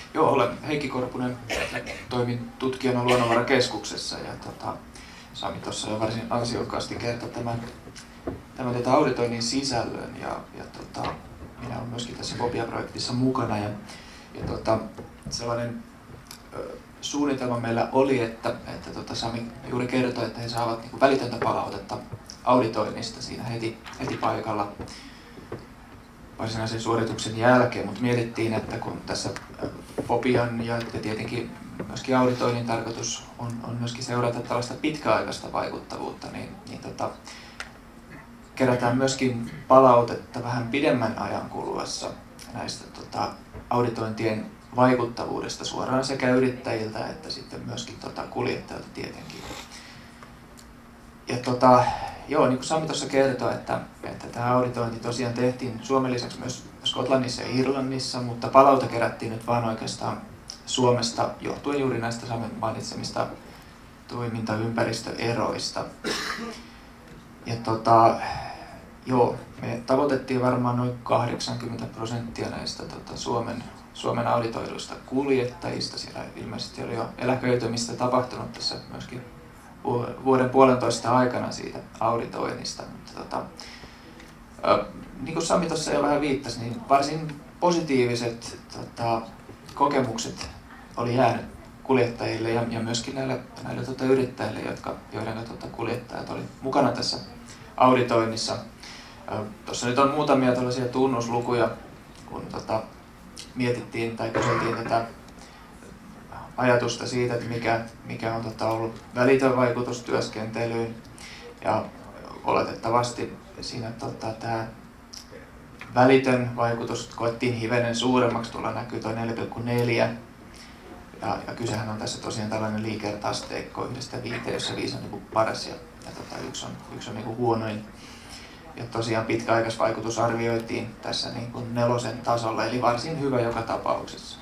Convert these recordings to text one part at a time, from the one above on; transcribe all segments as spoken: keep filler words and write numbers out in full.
Joo, olen Heikki Korpunen, toimin tutkijana Luonnonvarakeskuksessa ja tota, Sami tuossa jo varsin ansiokkaasti kertoi tämän, tämän tota auditoinnin sisällön ja, ja tota, minä olen myöskin tässä Fobia-projektissa mukana ja, ja tota, sellainen ö, suunnitelma meillä oli, että, että tota Sami juuri kertoi, että he saavat niin kuin välitöntä palautetta auditoinnista siinä heti, heti paikalla varsinaisen suorituksen jälkeen, mutta mietittiin, että kun tässä Fobian ja tietenkin myöskin auditoinnin tarkoitus on, on myöskin seurata tällaista pitkäaikaista vaikuttavuutta, niin, niin tota, kerätään myöskin palautetta vähän pidemmän ajan kuluessa näistä tota, auditointien vaikuttavuudesta suoraan sekä yrittäjiltä että sitten myöskin tota, kuljettajilta tietenkin. Ja tota, joo, niin kuin Sami tuossa kertoi, että, että tämä auditointi tosiaan tehtiin Suomen lisäksi myös Skotlannissa ja Irlannissa, mutta palaute kerättiin nyt vaan oikeastaan Suomesta johtuen juuri näistä Samin mainitsemista toimintaympäristöeroista. Ja tota, joo, me tavoitettiin varmaan noin kahdeksankymmentä prosenttia näistä tota, Suomen, Suomen auditoiduista kuljettajista. Siellä ilmeisesti oli jo eläköitymistä tapahtunut tässä myöskin vuoden puolentoista aikana siitä auditoinnista. Mutta, tota, ä, niin kuin Sami tuossa jo vähän viittasi, niin varsin positiiviset tota, kokemukset oli jäänyt kuljettajille ja, ja myöskin näille, näille tota, yrittäjille, jotka, joiden tota, kuljettajat oli mukana tässä auditoinnissa. Tuossa nyt on muutamia tällaisia tunnuslukuja, kun tota, mietittiin tai kyseltiin tätä ajatusta siitä, että mikä, mikä on tota, ollut välitön vaikutus työskentelyyn. Ja oletettavasti siinä tota, tämä välitön vaikutus koettiin hivenen suuremmaksi, tuolla näkyy tuo neljä pilkku neljä. Ja, ja kysehän on tässä tosiaan tällainen liikerta-asteikko yhdestä viiteen, jossa viisi on niin paras ja, ja tota, yksi on, yksi on niin huonoin. Ja tosiaan pitkäaikaisvaikutus arvioitiin tässä niin kuin nelosen tasolla, eli varsin hyvä joka tapauksessa.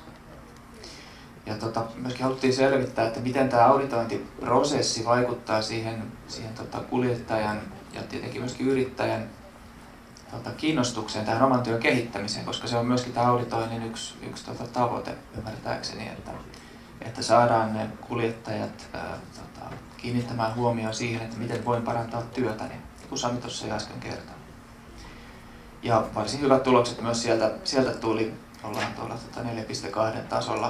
Ja tota, myöskin haluttiin selvittää, että miten tämä auditointiprosessi vaikuttaa siihen, siihen tota, kuljettajan ja tietenkin myöskin yrittäjän tota, kiinnostukseen tähän oman työn kehittämiseen, koska se on myöskin tämä auditoinnin yksi, yksi tota, tavoite ymmärtääkseni, että, että saadaan ne kuljettajat ää, tota, kiinnittämään huomioon siihen, että miten voin parantaa työtäni, niin kuin Sami tuossa äsken kertoi. Ja varsin hyvät tulokset myös sieltä, sieltä tuli, ollaan tuolla tota, neljä pilkku kaksi tasolla.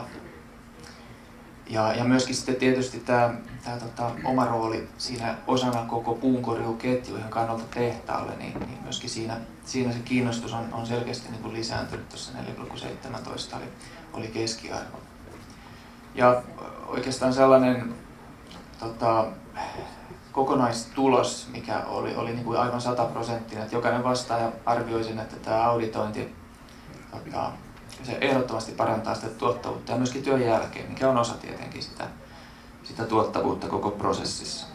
Ja, ja myöskin sitten tietysti tämä, tämä tota, oma rooli siinä osana koko puunkorjuuketjujen kannalta tehtaalle, niin, niin myöskin siinä, siinä se kiinnostus on, on selkeästi niin kuin lisääntynyt, tuossa neljä pilkku seitsemäntoista oli, oli keskiarvo. Ja oikeastaan sellainen tota, kokonaistulos, mikä oli, oli niin kuin aivan sataprosenttinen, että jokainen vastaaja arvioi sen, että tämä auditointi tota, se ehdottomasti parantaa sitä tuottavuutta ja myöskin työn jälkeen, mikä on osa tietenkin sitä, sitä tuottavuutta koko prosessissa.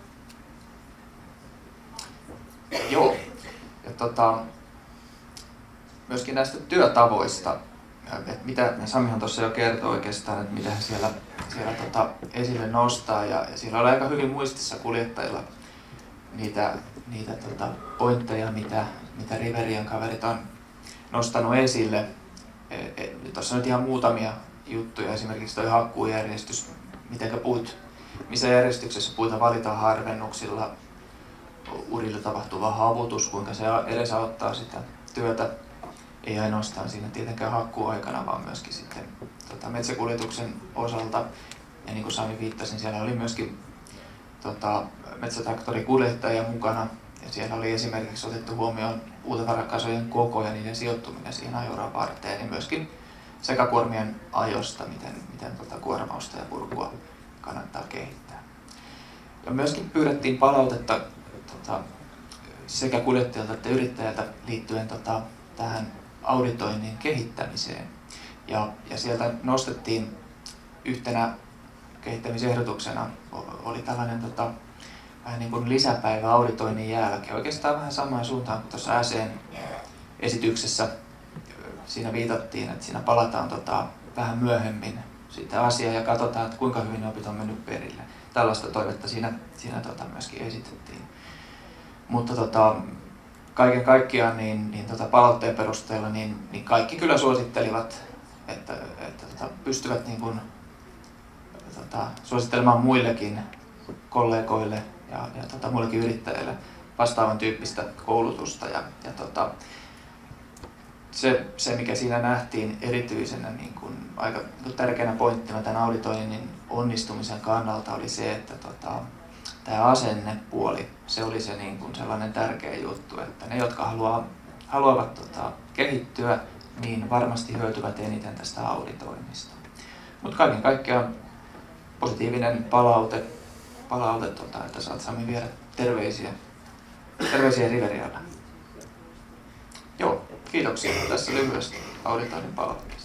Joo, ja tota, myöskin näistä työtavoista, että mitä Samihan tuossa jo kertoi oikeastaan, että mitä he siellä, siellä tota esille nostaa, ja, ja siellä oli aika hyvin muistissa kuljettajilla niitä, niitä tota pointteja, mitä, mitä Riverian kaverit on nostanut esille. Tuossa on nyt ihan muutamia juttuja, esimerkiksi tuo hakkuujärjestys, mitenkä puut, missä järjestyksessä puita valitaan harvennuksilla, urilla tapahtuva havutus, kuinka se edesauttaa sitä työtä, ei ainoastaan siinä tietenkään hakkuuaikana, vaan myöskin sitten tota, metsäkuljetuksen osalta. Ja niin kuin Sami viittasi, niin siellä oli myöskin tota, metsätraktorikuljettajia mukana, ja siellä oli esimerkiksi otettu huomioon puutavarakkasojen koko ja niiden sijoittuminen siihen ajoran varteen, ja myöskin sekakuormien ajosta, miten, miten tuota kuormausta ja purkua kannattaa kehittää. Ja myöskin pyydettiin palautetta tota, sekä kuljettajilta että yrittäjältä liittyen tota, tähän auditoinnin kehittämiseen. Ja, ja sieltä nostettiin yhtenä kehittämisehdotuksena oli tällainen tota, vähän niin kuin lisäpäivä auditoinnin jälkeen. Oikeastaan vähän samaan suuntaan kuin tuossa S E:n esityksessä siinä viitattiin, että siinä palataan tota, vähän myöhemmin sitä asiaa ja katsotaan, että kuinka hyvin ne opit on mennyt perille. Tällaista toivetta siinä, siinä tota, myöskin esitettiin. Mutta tota, kaiken kaikkiaan niin, niin tota, palautteen perusteella niin, niin kaikki kyllä suosittelivat että, että tota, pystyvät niin kuin, tota, suosittelemaan muillekin kollegoille ja, ja tota, muillekin yrittäjille vastaavan tyyppistä koulutusta. Ja, ja tota, se, se, mikä siinä nähtiin erityisenä niin kuin, aika tärkeänä pointtina tämän auditoinnin onnistumisen kannalta oli se, että tota, tämä asennepuoli, se oli se niin kuin sellainen tärkeä juttu, että ne, jotka haluaa, haluavat tota, kehittyä, niin varmasti hyötyvät eniten tästä auditoinnista. Mutta kaiken kaikkiaan positiivinen palaute, palaute tota, että saat Sami viedä terveisiä, terveisiä Riverialle. Joo, kiitoksia tässä lyhyesti auditoinnin palautteesta.